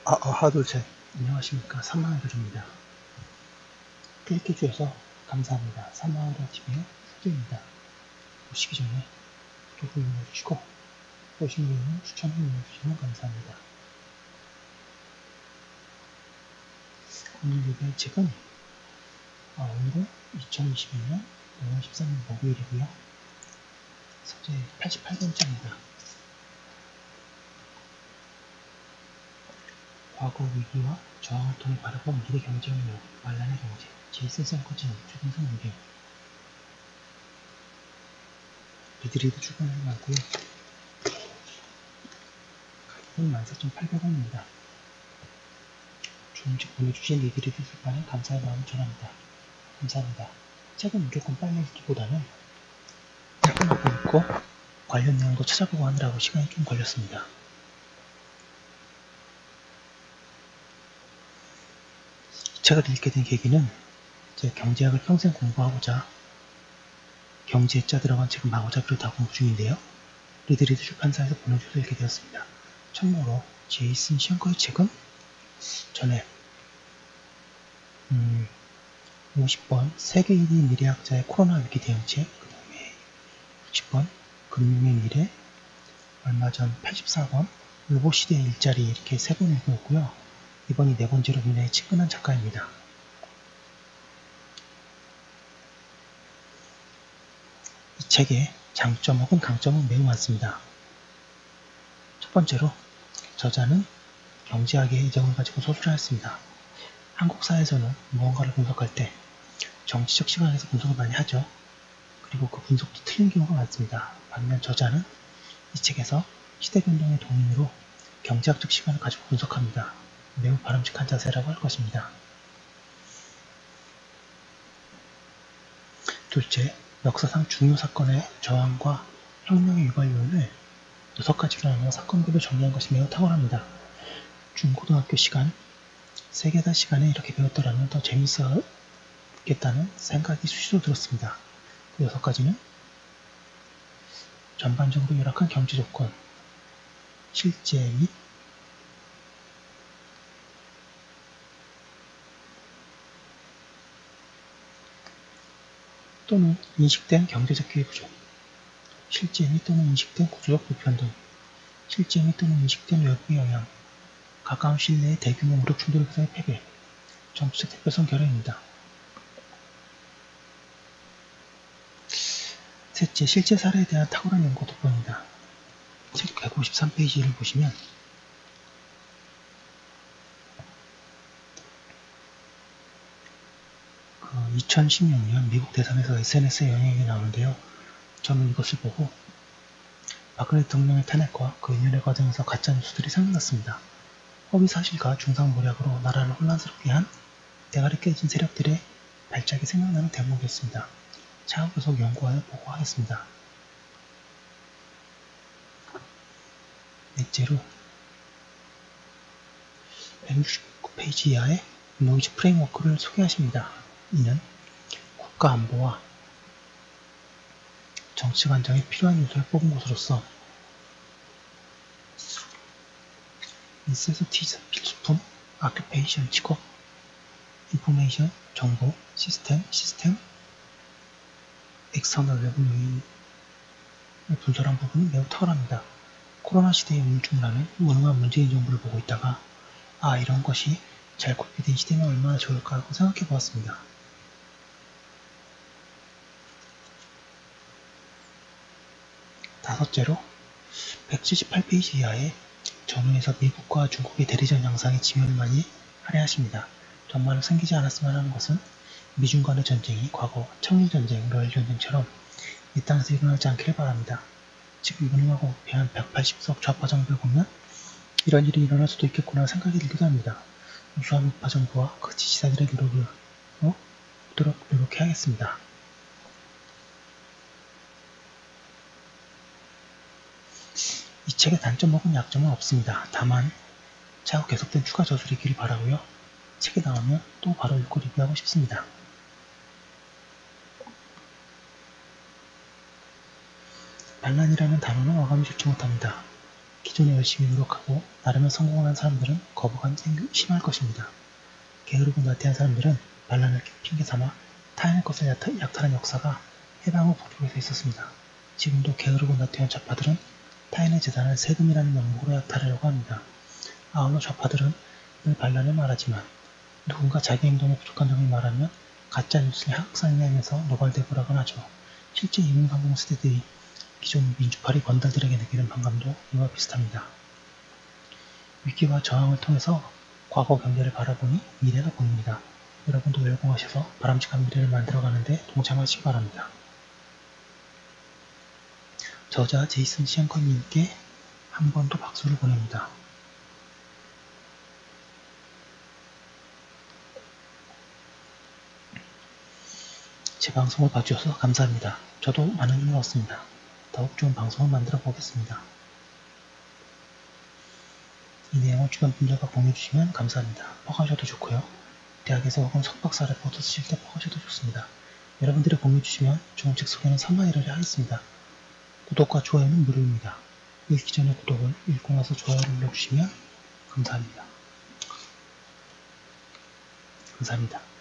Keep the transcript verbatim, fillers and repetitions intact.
아, 아, 하도제. 안녕하십니까. 삼만원들입니다. 클릭해주셔서 감사합니다. 삼만원들 티비의 수조입니다. 보시기 전에 구독을 눌러주시고, 보신 분은 추천을 눌러주시면 감사합니다. 오늘 리뷰할 책은, 아, 오늘은 이천이십이년 오월 십삼일 목요일이고요. 서재 팔십팔 번째입니다. 과거 위기와 저항을 통해 바라본 미래 경제운영, 말란의 경제, 제이슨 샘커즈는 최근성 의견. 리드리드 출간을 하고요. 가격은 만 사천팔백 원입니다. 좋은 책 보내주신 리드리드 출판에 감사의 마음을 전합니다. 감사합니다. 책은 무조건 빨리 읽기보다는 짧게 읽고 관련 내용도 찾아보고 하느라고 시간이 좀 걸렸습니다. 이 책을 읽게 된 계기는 제 경제학을 평생 공부하고자 경제자 들어간 책은 마구잡이로 다 공부 중인데요. 리드리드 출판사에서 보내줘서 읽게 되었습니다. 참고로 제이슨 셴커의 책은 전에 음, 오십 번 세계 일 위 미래학자의 코로나 위기 대응책, 그 다음에 육십 번 금융의 미래, 얼마 전 팔십사 번 로봇 시대의 일자리 이렇게 세 번 읽었고요. 이번이 네 번째로 굉장히 친근한 작가입니다. 이 책의 장점 혹은 강점은 매우 많습니다. 첫 번째로 저자는 경제학의 이점을 가지고 소설하였습니다. 한국 사회에서는 무언가를 분석할 때 정치적 시각에서 분석을 많이 하죠. 그리고 그 분석도 틀린 경우가 많습니다. 반면 저자는 이 책에서 시대변동의 동인으로 경제학적 시각을 가지고 분석합니다. 매우 바람직한 자세라고 할 것입니다. 둘째, 역사상 중요 사건의 저항과 혁명의 유발 요인을 여섯 가지로 나누어 사건별로 정리한 것이 매우 탁월합니다. 중고등학교 시간, 세계사 시간에 이렇게 배웠더라면 더 재밌었겠다는 생각이 수시로 들었습니다. 그 여섯 가지는 전반적으로 열악한 경제 조건, 실제 및 또는 인식된 경제적 기회 부족, 실제 및 또는 인식된 구조적 불평등, 실제 및 또는 인식된 외부의 영향, 가까운 시일 내의 대규모 무력 충돌에서의 패배, 정치적 대표성 결여입니다. 셋째, 실제 사례에 대한 탁월한 연구 돋보입니다. 책 백오십삼 페이지를 보시면 그 이천십 년 미국 대선에서 에스엔에스의 영향이 나오는데요. 저는 이것을 보고 박근혜 대통령의 탄핵과 그 이년의 과정에서 가짜뉴스들이 생각났습니다. 허위 사실과 중상모략으로 나라를 혼란스럽게 한 대가리 깨진 세력들의 발작이 생각나는 대목이었습니다. 차후 계속 연구하여 보고하겠습니다. 넷째로 백육십구 페이지 이하의 노이즈 프레임워크를 소개하십니다. 이는 국가 안보와 정치적 안정에 필요한 요소를 뽑은 것으로서 인세서티즈 필수품, 아큐페이션 직업, 인포메이션, 정보, 시스템, 시스템, 엑스터널 외부 요인을 분석한 부분이 매우 탁월합니다. 코로나 시대에 우울증이라는 무능한 문재인 정부를 보고 있다가 아 이런 것이 잘 구비된 시대면 얼마나 좋을까 하고 생각해 보았습니다. 다섯째로 백칠십팔 페이지 이하의 전후에서 미국과 중국의 대리전 양상의 지면을 많이 할애하십니다. 정말로 생기지 않았으면 하는 것은 미중 간의 전쟁이 과거 청일전쟁, 러일전쟁처럼 이 땅에서 일어나지 않기를 바랍니다. 지금 무능하고 배한 백팔십 석 좌파 정부를 보면 이런 일이 일어날 수도 있겠구나 생각이 들기도 합니다. 우수한 우파 정부와 그 지지자들의 노력을 어? 노력, 노력해야겠습니다. 이 책의 단점 혹은 약점은 없습니다. 다만 차후 계속된 추가 저술이기를 바라고요. 책이 나오면 또 바로 읽고 리뷰하고 싶습니다. 반란이라는 단어는 어감이 좋지 못합니다. 기존에 열심히 노력하고 나름의 성공을 한 사람들은 거부감이 심할 것입니다. 게으르고 나태한 사람들은 반란을 핑계삼아 타인의 것을 약탈한 역사가 해방 후 북쪽에서 있었습니다. 지금도 게으르고 나태한 좌파들은 타인의 재산을 세금이라는 명목으로 약탈하려고 합니다. 아울러 좌파들은 늘 반란을 말하지만 누군가 자기 행동에 부족한 점을 말하면 가짜뉴스를 확산하면서 노발대발하곤 하죠. 실제 이공삼공 세대들이 기존 민주파리 건달들에게 느끼는 반감도 이와 비슷합니다. 위기와 저항을 통해서 과거 경제를 바라보니 미래가 보입니다. 여러분도 열공하셔서 바람직한 미래를 만들어가는데 동참하시기 바랍니다. 저자 제이슨 시앵커님께 한 번 더 박수를 보냅니다. 제 방송을 봐주셔서 감사합니다. 저도 많은 힘을 얻습니다. 더욱 좋은 방송을 만들어 보겠습니다. 이 내용을 주변 분들과 공유해주시면 감사합니다. 퍼가셔도 좋고요. 대학에서 혹은 석박사를 포도 쓰실 때 퍼가셔도 좋습니다. 여러분들이 공유해주시면 좋은 책 소개는 삼분의 일을 하겠습니다. 구독과 좋아요는 무료입니다. 읽기 전에 구독을, 읽고 나서 좋아요를 눌러주시면 감사합니다. 감사합니다.